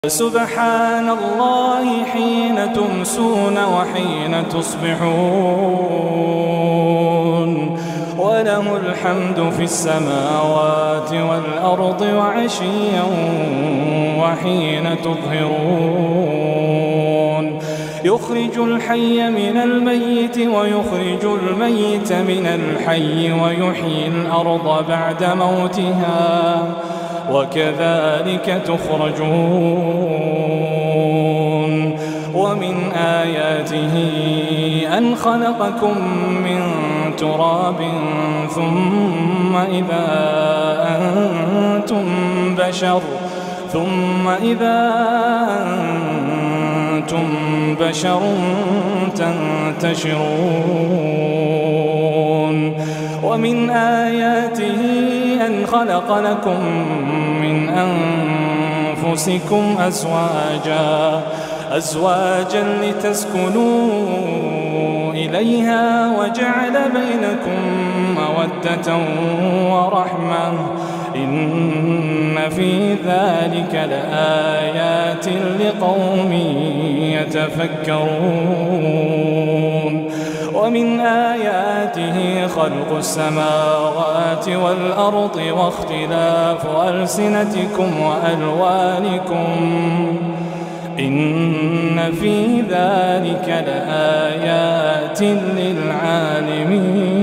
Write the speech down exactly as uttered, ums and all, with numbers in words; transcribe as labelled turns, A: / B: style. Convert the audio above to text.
A: سبحان الله حين تمسون وحين تصبحون وله الحمد في السماوات والأرض وعشيا وحين تظهرون يخرج الحي من الميت ويخرج الميت من الحي ويحيي الأرض بعد موتها وكذلك تخرجون ومن آياته أن خلقكم من تراب ثم إذا أنتم بشر ثم إذا أنتم بشر تنتشرون ومن آياته أن خلق لكم من أنفسكم أزواجا أزواجا لتسكنوا إليها وجعل بينكم مودة ورحمة إن في ذلك لآيات لقوم يتفكرون ومن آياته خلق السماوات والأرض واختلاف ألسنتكم وألوانكم إن في ذلك لآيات للعالمين.